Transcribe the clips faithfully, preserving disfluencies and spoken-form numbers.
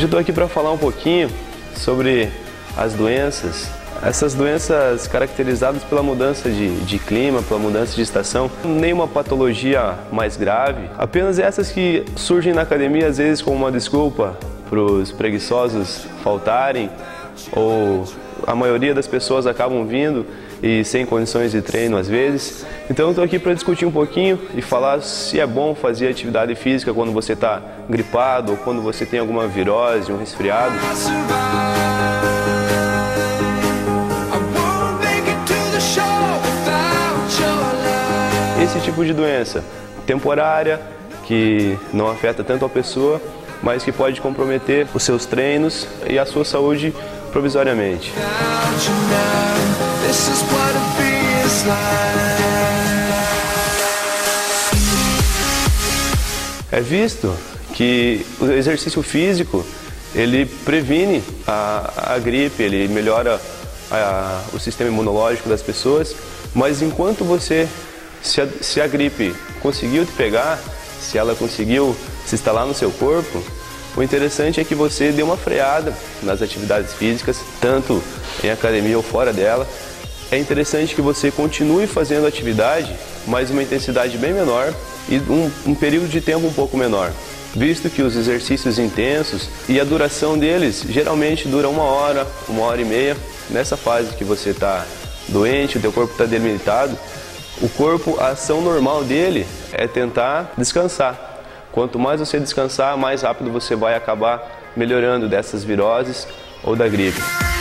Hoje eu estou aqui para falar um pouquinho sobre as doenças, essas doenças caracterizadas pela mudança de, de clima, pela mudança de estação. Nenhuma patologia mais grave, apenas essas que surgem na academia às vezes como uma desculpa para os preguiçosos faltarem, ou a maioria das pessoas acabam vindo e sem condições de treino às vezes. Então eu estou aqui para discutir um pouquinho e falar se é bom fazer atividade física quando você está gripado ou quando você tem alguma virose, um resfriado. Esse tipo de doença temporária, que não afeta tanto a pessoa, mas que pode comprometer os seus treinos e a sua saúde provisoriamente. É visto que o exercício físico ele previne a, a gripe, ele melhora a, o sistema imunológico das pessoas, mas enquanto você, se a, se a gripe conseguiu te pegar, se ela conseguiu se instalar no seu corpo, o interessante é que você dê uma freada nas atividades físicas, tanto em academia ou fora dela. É interessante que você continue fazendo atividade, mas uma intensidade bem menor e um, um período de tempo um pouco menor, visto que os exercícios intensos e a duração deles geralmente dura uma hora, uma hora e meia. Nessa fase que você está doente, o teu corpo está debilitado, o corpo, a ação normal dele é tentar descansar. Quanto mais você descansar, mais rápido você vai acabar melhorando dessas viroses ou da gripe.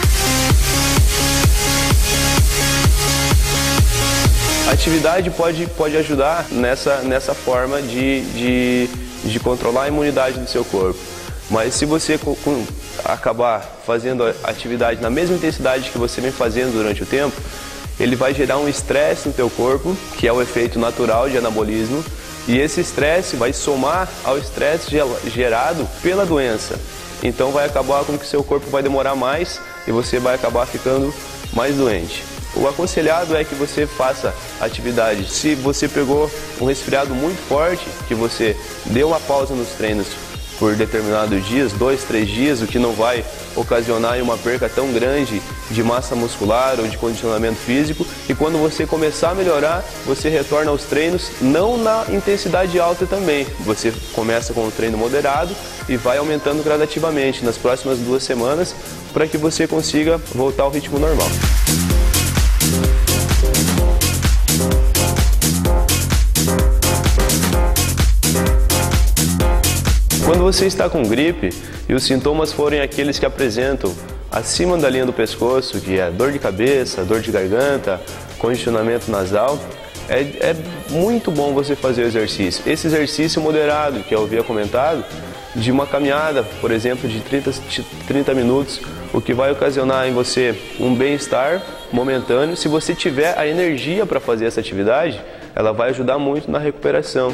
A atividade pode, pode ajudar nessa, nessa forma de, de, de controlar a imunidade do seu corpo. Mas se você com, com, acabar fazendo a atividade na mesma intensidade que você vem fazendo durante o tempo, ele vai gerar um estresse no teu corpo, que é o efeito natural de anabolismo, e esse estresse vai somar ao estresse gerado pela doença. Então vai acabar com que seu corpo vai demorar mais e você vai acabar ficando mais doente. O aconselhado é que você faça atividade. Se você pegou um resfriado muito forte, que você deu uma pausa nos treinos por determinados dias, dois, três dias, o que não vai ocasionar uma perca tão grande de massa muscular ou de condicionamento físico. E quando você começar a melhorar, você retorna aos treinos, não na intensidade alta também. Você começa com um treino moderado e vai aumentando gradativamente nas próximas duas semanas para que você consiga voltar ao ritmo normal. Quando você está com gripe e os sintomas forem aqueles que apresentam acima da linha do pescoço, que é dor de cabeça, dor de garganta, congestionamento nasal, é, é muito bom você fazer o exercício. Esse exercício moderado, que eu havia comentado, de uma caminhada, por exemplo, de trinta, trinta minutos, o que vai ocasionar em você um bem-estar momentâneo. Se você tiver a energia para fazer essa atividade, ela vai ajudar muito na recuperação.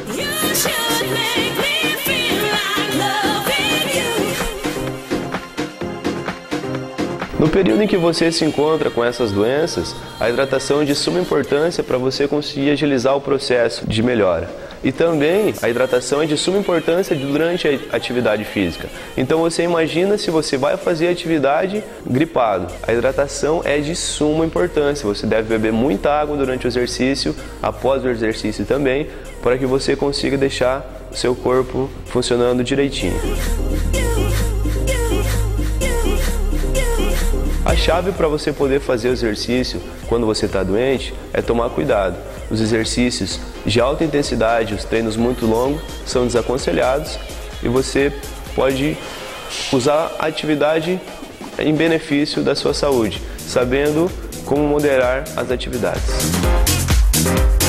No período em que você se encontra com essas doenças, a hidratação é de suma importância para você conseguir agilizar o processo de melhora. E também a hidratação é de suma importância durante a atividade física. Então você imagina se você vai fazer atividade gripado. A hidratação é de suma importância. Você deve beber muita água durante o exercício, após o exercício também, para que você consiga deixar o seu corpo funcionando direitinho. A chave para você poder fazer o exercício quando você está doente é tomar cuidado. Os exercícios de alta intensidade, os treinos muito longos, são desaconselhados e você pode usar a atividade em benefício da sua saúde, sabendo como moderar as atividades.